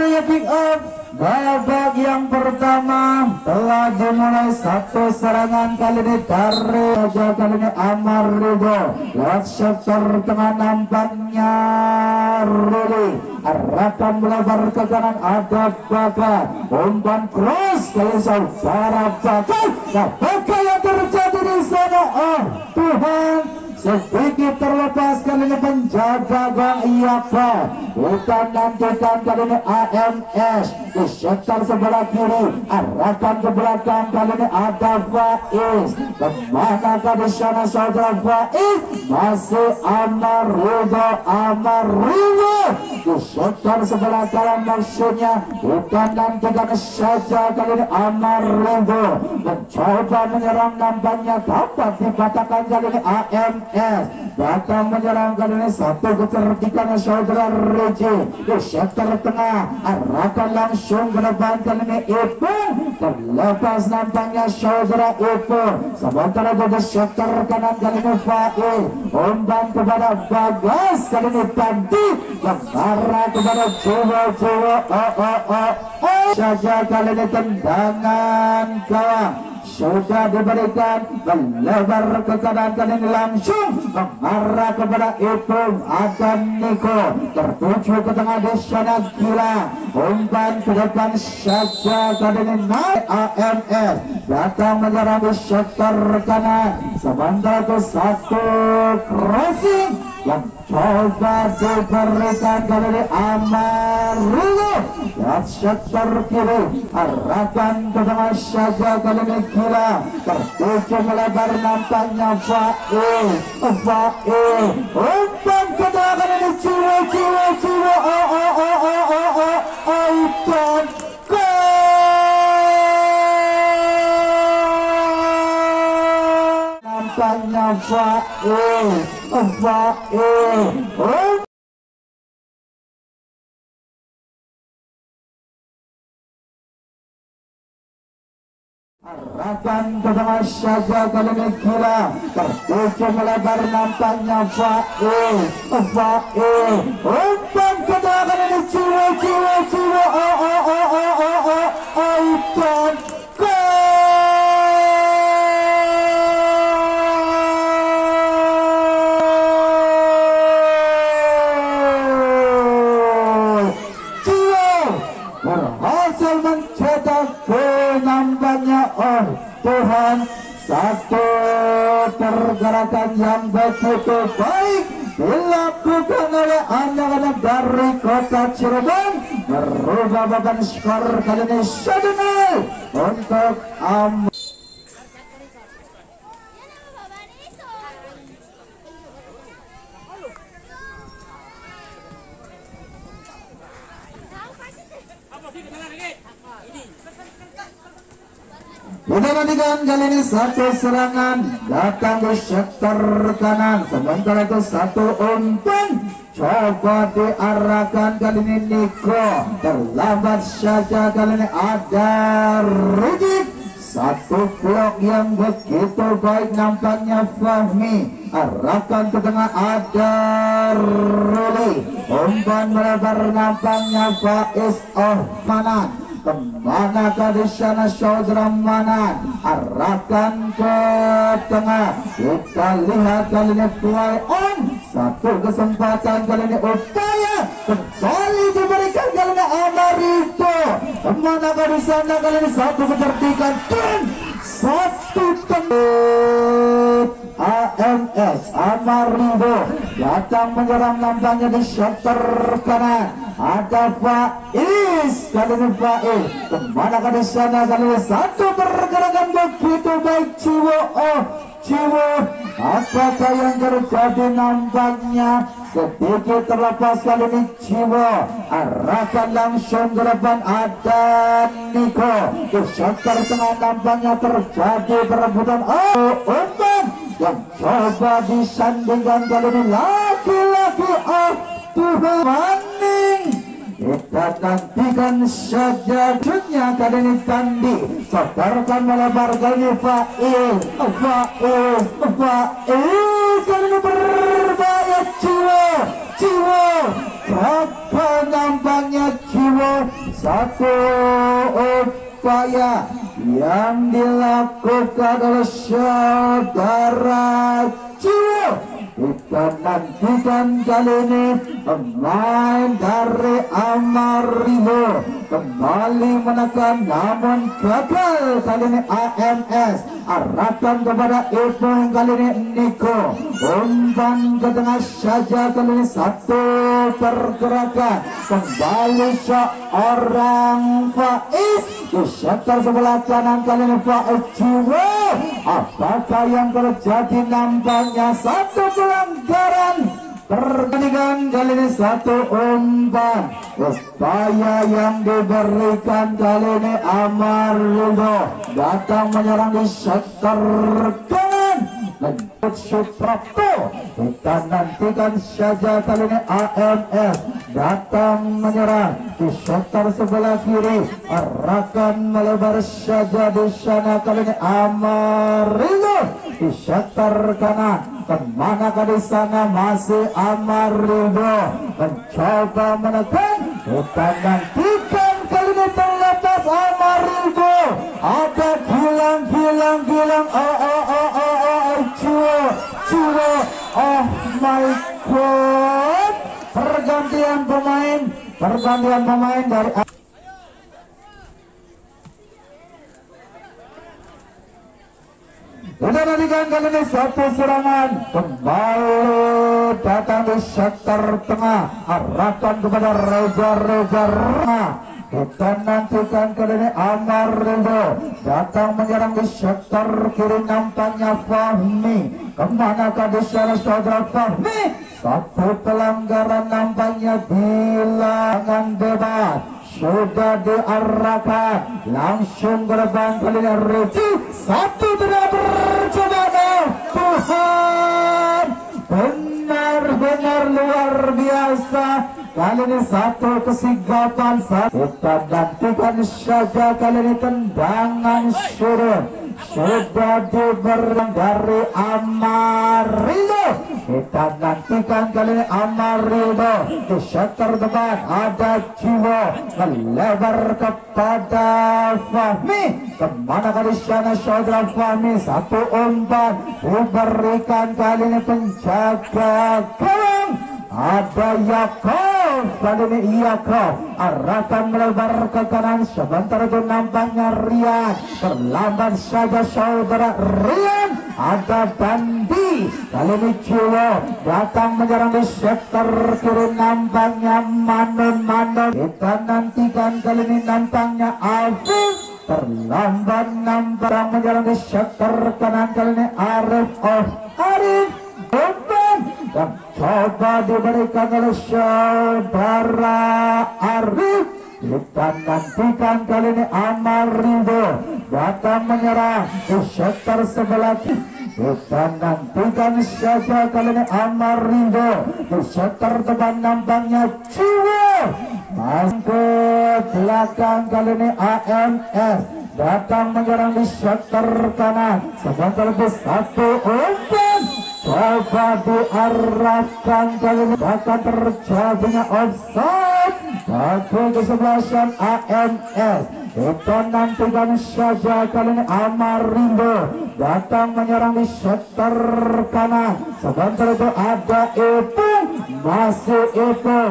ya pick up. Babak yang pertama telah dimulai, satu serangan kali ini dari Raja, kali ini Amar Ridho lewat sektor tengah, nampaknya Ruli arahkan melebar ke kanan, ada Bakar umpan cross kali saudara Bakar. Nah, Bakar yang terjadi di sana, oh Tuhan, sedikit terlepas kali ini penjaga Bang Iyaka. Bukan nantikan kali ini AMS di sektor sebelah kiri, arahkan ke belakang, kali ini ada Faiz. Kemanakah di sana saudara Faiz? Masih Amar Ridho di sektor sebelah kanan, maksudnya bukan nantikan saja kali ini Amar Ridho mencoba menyerang, nampaknya dapat dikatakan kali ini AMS datang menyerang kali ini, satu kecerdikan saudara Reji di sektor tengah, arahkan langsung ke depan kali ini Ipung, terlepas nampaknya saudara Ipung. Sementara di sektor kanan kali ini Faiz umpan kepada Bagas, kali ini tadi yang arah kepada Jiwa saja kali ini tendangan gawang sudah diberikan, melebar ke kanan, kali ini langsung mengarah kepada Ipung, ada Niko tertuju ke tengah di sana, Gila umpan ke depan saja kali ini naik AMS datang menyerang di sektor kanan. Sementara itu satu crossing yang coba diberikan kali ini Amar Ridho dan sektor kiri, arahkan ke tengah saja kali ini Gila tertuju melebar, nampaknya Faiz umpan ke tengah kali ini Jiwa umpan nampaknya Faiz arahkan ke tengah saja kali ini Gila tertuju melebar, nampaknya Faiz umpan ke tengah kali ini Jiwa umpan berhasil mencetak gol, nampaknya oh Tuhan, satu pergerakan yang begitu baik dilakukan oleh anak-anak dari kota Cirebon, merubah beban skor kali ini 1-0 untuk Pertandingan kali ini satu serangan datang di sektor kanan, sementara itu satu umpan coba diarahkan kali ini Niko, terlambat saja kali ini ada Rujit, satu blok yang begitu baik nampaknya Fahmi, arahkan ke tengah ada Ruli, umpan melebar nampaknya Faiz Manan. Kemanakah di sana saudara Manan, arahkan ke tengah, kita lihat kali ini play on, satu kesempatan kali ini upaya kembali diberikan kali ini Amar Ridho. Kemanakah di sana kali ini satu kecerdikan dan satu tempat AMS Amar Ridho datang menyerang, nampaknya di sektor kanan ada Faiz, kali ini Faiz kemanakah di sana kali ini satu pergerakan begitu baik Jiwo apakah yang terjadi, nampaknya sedikit terlepas kali ini Jiwo, arahkan langsung ke depan ada Niko di sektor tengah, nampaknya terjadi perebutan umpan yang coba disandingkan kali ini laki-laki Tuhan Maning. Kita nantikan saja jutnya kali ini Tandi, sebarkan melebar kali ini Faiz kali ini berbahaya Jiwo Apa nampaknya jiwa satu upaya yang dilakukan oleh saudara jiwa. Kita nantikan kali ini pemain dari Amarillo kembali menekan namun gagal kali ini AMS. Arahkan kepada Ipung kali ini Niko, umpan ke tengah saja kali ini satu pergerakan kembali seorang Faiz di sektor sebelah kanan kali ini Faiz jiwa. Apakah yang terjadi? Nampaknya satu pelanggaran pertandingan kali ini, satu umpan upaya yang diberikan kali ini Amarillo datang menyerang di sektor kanan Lanjut Suprapto. Kita nantikan saja kali ini AMS datang menyerang di sektor sebelah kiri, arahkan melebar saja di sana kali ini Amarillo di sektor kanan. Kemanakah di sana? Masih Amarillo mencoba menekan. Kita nantikan kali ini terlepas Amarillo. Ada gilang. Jiwa. Oh my god. Pergantian pemain dari sudah nantikan kali ini satu serangan kembali datang di sektor tengah, arahkan kepada Reza. Kita nantikan kali ini Amarillo datang menyerang di sektor kiri, nampaknya Fahmi. Kemanakah di sana saudara Fahmi? Satu pelanggaran nampaknya bilangan bebas sudah diarahkan langsung ke depan kali ini Rezi. Satu tidak bercoba. Tuhan benar-benar luar biasa. Kali ini satu kesigapan. Kita nantikan saja kali ini tendangan surut sudah diberi dari Amarillo. Kita nantikan kali ini Amarillo di sektor depan ada jiwa melebar kepada Fahmi. Kemana kali sana saudara Fahmi? Satu umpan diberikan kali ini penjaga gawang ada Yakov. Kali ini Yakov arahkan melebar ke kanan, sebentar itu nampaknya Rian. Terlambat saja saudara Rian. Ada Dandi. Kali ini Jiwo datang menyerang di sektor kiri, nampaknya Manon. Kita nantikan kali ini nampaknya Afif. Terlambat nampaknya menyerang di sektor kanan, kali ini Arif. Dan coba diberikan oleh saudara Arif. Kita nantikan kali ini Amarillo datang menyerang di sektor sebelah kiri. Kita nantikan saja kali ini Amarillo di sektor depan, nampaknya jiwa. Masuk ke belakang kali ini AMS datang menyerang di sektor kanan. Sebentar itu satu umpan coba diarahkan kali ini, bahkan terjadinya offside bagi kesebelasan AMS. Kita nantikan saja kali ini Amarillo datang menyerang di sektor kanan. Sebentar itu ada Ipung, masih Ipung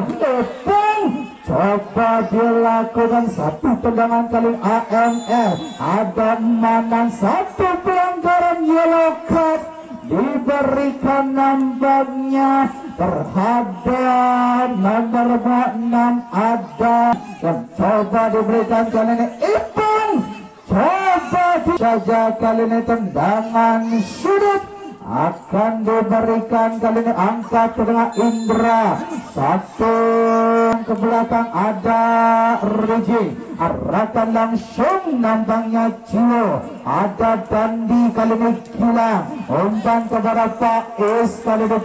coba dilakukan satu tendangan kali ini AMS. Ada Manan, satu pelanggaran yellow card diberikan nampaknya terhadap nomor 6 ada, dan coba diberikan kali ini Ipung. Coba saja kali ini tendangan sudut akan diberikan kali ini, angkat ke tengah Indra. Satu ke belakang ada Riji, arahkan langsung nampaknya Jiwo. Ada Dandi kali ini Gilang, umpan kepada Faiz kali ini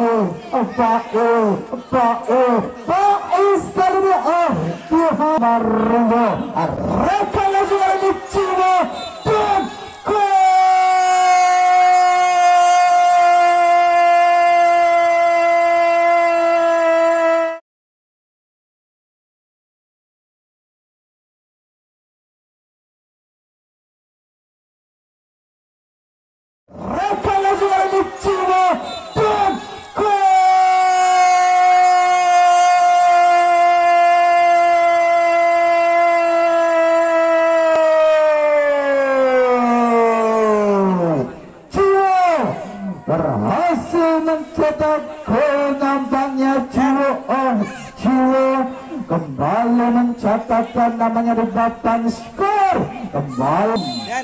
Faiz kali ini Tuhan Amarillo, arahkan langsung kali ini Jiwo dan mencetak gol nampaknya Jiwo kembali mencatatkan namanya di papan skor kembali.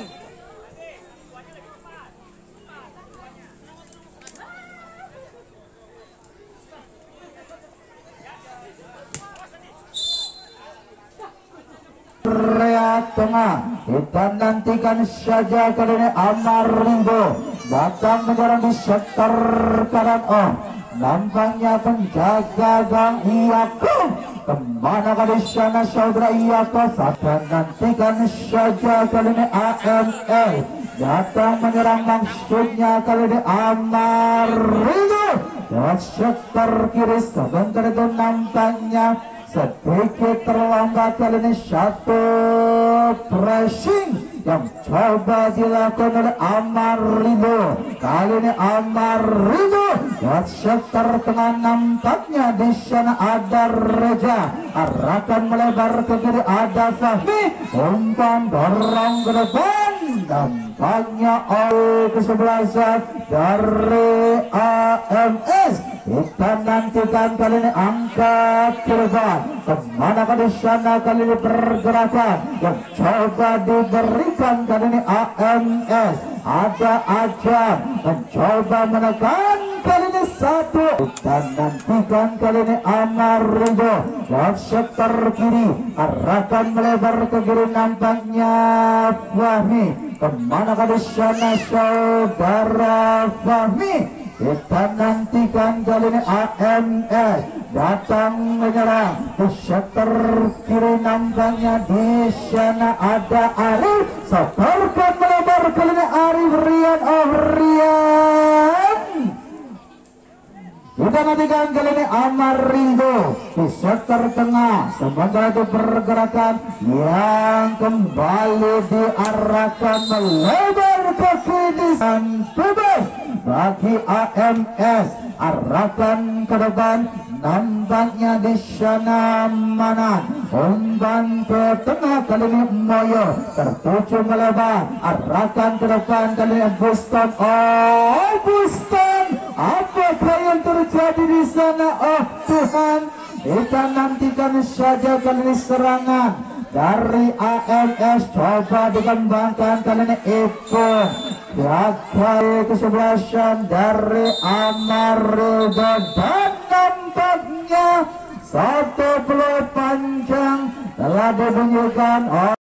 Area tengah kita nantikan saja kali ini Amarindo datang menyerang di sektor kanan. Nampaknya penjaga gang Iyako kemana kali sana saudara Iyako. Kita nantikan saja kali ini AML datang menyerang maksudnya kali ini Amarindo lewat sektor kiri. Sebentar itu nampaknya sedikit terlambat kali ini satu pressing yang coba dilakukan oleh Amarindo. Kali ini Amarindo lewat sektor tengah nampaknya di sana ada Reja arahkan melebar ke kiri ada Fahmi umpan dorong ke depan nampaknya oleh kesebelasan dari AMS. Kita nantikan kali ini angkat ke depan kemana kali sana kali ini pergerakan yang coba diberikan kali ini AMS. Ada Ajam mencoba menekan kali ini satu. Kita nantikan kali ini Amarindo lewat sektor kiri arahkan melebar ke kiri nampaknya Fahmi kemana kali sana saudara Fahmi. Kita nantikan kali ini AMS datang menyerang di sektor kiri nampaknya di sana ada Arif setorkan melebar kali ini Arif Rian kita nantikan kali ini Amarindo di sektor tengah. Sementara itu pergerakan yang kembali diarahkan melebar ke kiri dan bebas bagi AMS arahkan ke depan nampaknya di sana mana umpan ke tengah kali ini Moyo tertuju melebar arahkan ke depan kali ini Buston. Buston apakah yang terjadi di sana? Oh Tuhan, kita nantikan saja kali ini serangan dari AMS coba dikembangkan kali ini Ipon gagal kesebelasan dari Amarindo dan nampaknya satu peluang panjang telah dibunyikan